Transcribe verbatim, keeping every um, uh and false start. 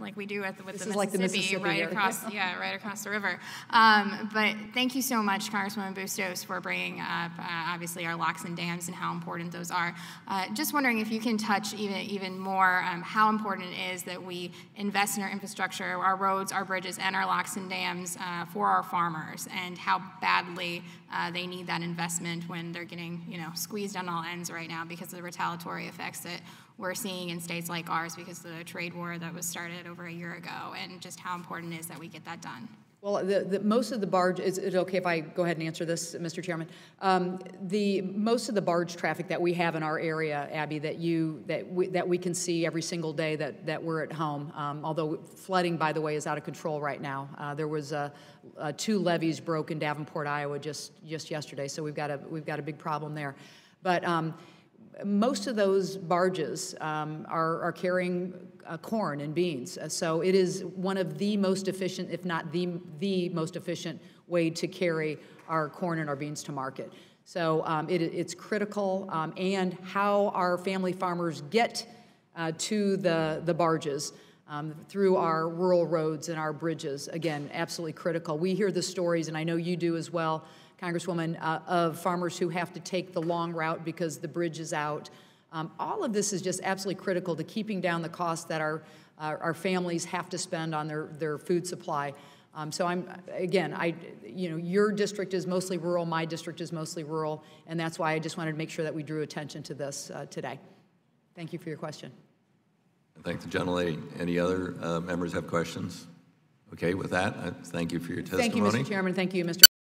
like we do with, with this the, is Mississippi, like the Mississippi right area. across, yeah, right across the river. Um, but thank you so much, Congresswoman Bustos, for bringing up uh, obviously our locks and dams and how important those are. Uh, just wondering if you can touch even even more um, how important it is that we invest in our infrastructure, our roads, our bridges, and our locks and dams uh, for our farmers, and how badly uh, they need that investment when they're getting, you know, squeezed on all ends right now because of the retaliatory effects that we're seeing in states like ours because of the trade war that was started over a year ago, and just how important it is that we get that done. Well, the, the, most of the barge, is it okay if I go ahead and answer this, Mister Chairman? Um, the, most of the barge traffic that we have in our area, Abby, that you, that we, that we can see every single day that, that we're at home, um, although flooding, by the way, is out of control right now. Uh, there was uh, uh, two levees broke in Davenport, Iowa just, just yesterday, so we've got a, we've got a big problem there. But um, most of those barges um, are, are carrying uh, corn and beans. Uh, so it is one of the most efficient, if not the, the most efficient way to carry our corn and our beans to market. So um, it, it's critical, um, and how our family farmers get uh, to the, the barges um, through our rural roads and our bridges, again, absolutely critical. We hear the stories, and I know you do as well, Congresswoman, uh, of farmers who have to take the long route because the bridge is out. Um, all of this is just absolutely critical to keeping down the cost that our, our, our families have to spend on their, their food supply. Um, so I'm, again, I, you know, your district is mostly rural, my district is mostly rural, and that's why I just wanted to make sure that we drew attention to this uh, today. Thank you for your question. Thank the gentlelady. Any other uh, members have questions? Okay, with that, uh, thank you for your testimony. Thank you, Mister Chairman. Thank you, Mister